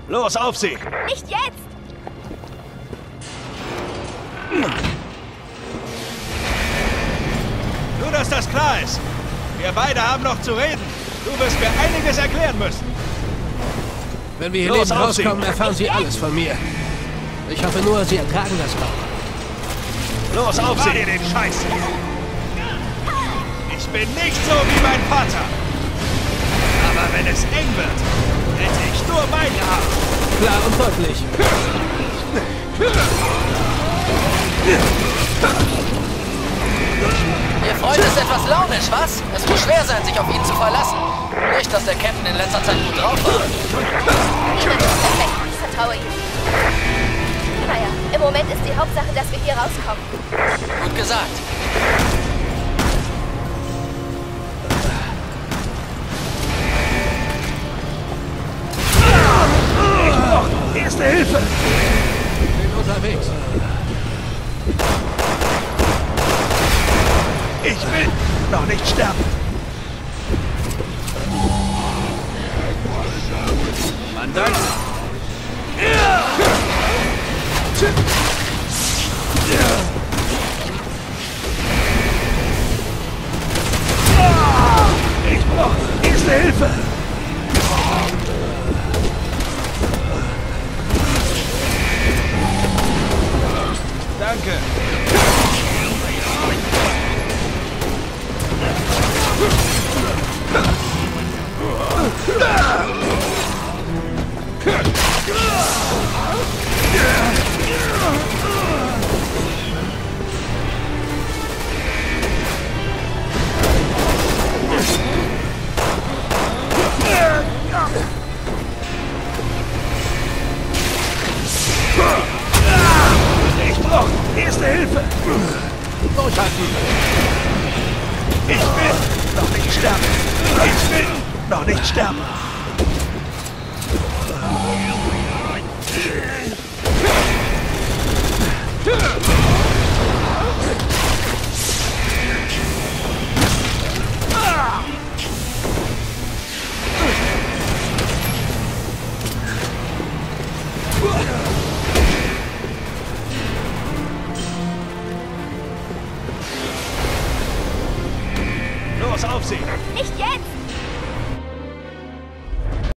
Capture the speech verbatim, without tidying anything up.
Los, auf sie! Nicht jetzt! Nur, dass das klar ist. Wir beide haben noch zu reden. Du wirst mir einiges erklären müssen. Wenn wir hier Los, lebend auf sie. rauskommen, erfahren Sie alles von mir. Ich hoffe nur, Sie ertragen das auch. Los, auf sie! Dir den Scheiß! Ich bin nicht so wie mein Vater. Aber wenn es eng wird, rette ich nur meine Arme. Klar und deutlich. Ihr Freund ist etwas launisch, was? Es muss schwer sein, sich auf ihn zu verlassen. Nicht, dass der Captain in letzter Zeit gut drauf war. Niemand ist perfekt. Ich vertraue ihm. Naja, im Moment ist die Hauptsache, dass wir hier rauskommen. Gut gesagt. Erste Hilfe! Bin unterwegs. Ich will noch nicht sterben. Mandant! Ich brauche erste Hilfe! Danke. Ich brauche erste Hilfe. Durchhalten. Ich will noch nicht sterben. Ich will noch nicht sterben.